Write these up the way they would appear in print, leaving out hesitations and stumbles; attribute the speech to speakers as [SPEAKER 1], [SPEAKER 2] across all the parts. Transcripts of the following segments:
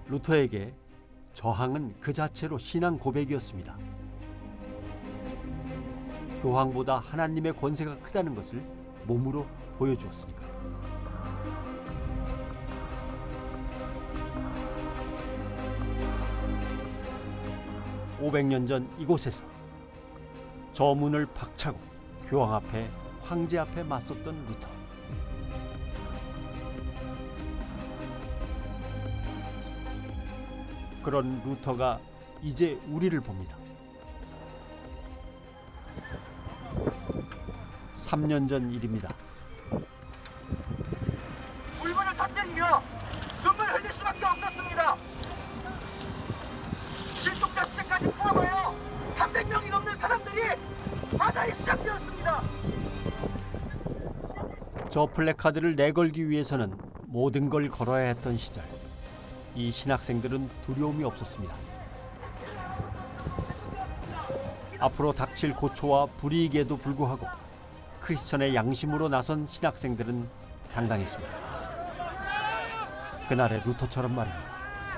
[SPEAKER 1] 루터에게 저항은 그 자체로 신앙 고백이었습니다. 교황보다 하나님의 권세가 크다는 것을 몸으로 보여주었으니까요. (500년) 전 이곳에서 저 문을 박차고 교황 앞에, 황제 앞에 맞섰던 루터. 그런 루터가 이제 우리를 봅니다. 3년 전 일입니다.
[SPEAKER 2] 물건을 터뜨리며 눈물 흘릴 수밖에 없었습니다. 실종자 수색까지 포함하여 300명이 넘는 사람들이 바다에 시작되었습니다.
[SPEAKER 1] 저 플래카드를 내걸기 위해서는 모든 걸 걸어야 했던 시절, 이 신학생들은 두려움이 없었습니다. 앞으로 닥칠 고초와 불이익에도 불구하고 크리스천의 양심으로 나선 신학생들은 당당했습니다. 그날의 루터처럼 말입니다.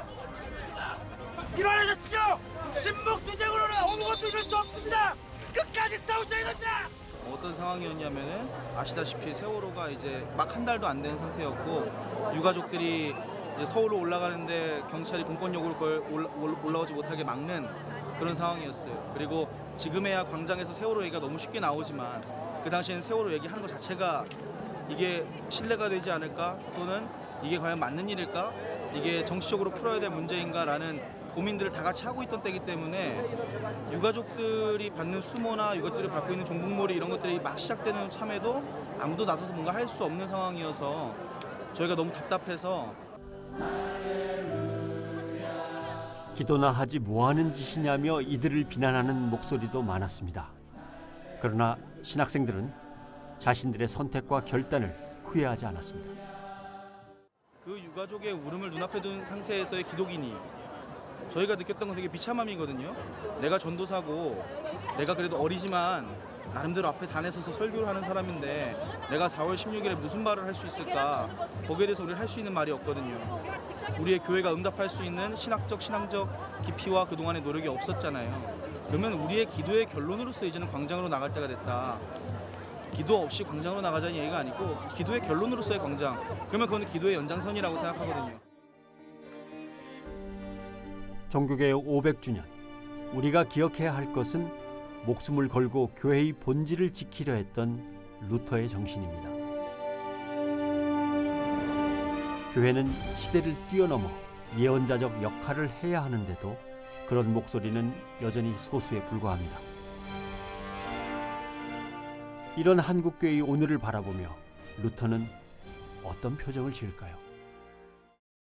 [SPEAKER 2] 일어나십시오! 신복투쟁으로는 아무것도 이룰 수 없습니다! 끝까지 싸우셔야 된다!
[SPEAKER 3] 어떤 상황이었냐면은 아시다시피 세월호가 이제 막 한 달도 안 된 상태였고 유가족들이 이제 서울로 올라가는데 경찰이 공권력으로 그걸 올라오지 못하게 막는 그런 상황이었어요. 그리고 지금에야 광장에서 세월호 얘기가 너무 쉽게 나오지만 그 당시에는 세월호 얘기하는 것 자체가 이게 신뢰가 되지 않을까, 또는 이게 과연 맞는 일일까, 이게 정치적으로 풀어야 될 문제인가라는 고민들을 다 같이 하고 있던 때이기 때문에 유가족들이 받는 수모나 유가족들이 받고 있는 종북몰이 이런 것들이 막 시작되는 참에도 아무도 나서서 뭔가 할 수 없는 상황이어서 저희가 너무 답답해서
[SPEAKER 1] 기도나 하지 뭐하는 짓이냐며 이들을 비난하는 목소리도 많았습니다. 그러나 신학생들은 자신들의 선택과 결단을 후회하지 않았습니다.
[SPEAKER 3] 그 유가족의 울음을 눈앞에 둔 상태에서의 기독인이 저희가 느꼈던 건 되게 비참함이거든요. 내가 전도사고 내가 그래도 어리지만 나름대로 앞에 단에 서서 설교를 하는 사람인데 내가 4월 16일에 무슨 말을 할 수 있을까, 거기에 대해서 우리가 할 수 있는 말이 없거든요. 우리의 교회가 응답할 수 있는 신앙적 깊이와 그동안의 노력이 없었잖아요. 그러면 우리의 기도의 결론으로서 이제는 광장으로 나갈 때가 됐다. 기도 없이 광장으로 나가자는 얘기가 아니고 기도의 결론으로서의 광장, 그러면 그건 기도의 연장선이라고 생각하거든요.
[SPEAKER 1] 종교개혁 500주년, 우리가 기억해야 할 것은 목숨을 걸고 교회의 본질을 지키려 했던 루터의 정신입니다. 교회는 시대를 뛰어넘어 예언자적 역할을 해야 하는데도 그런 목소리는 여전히 소수에 불과합니다. 이런 한국교회의 오늘을 바라보며 루터는 어떤 표정을 지을까요?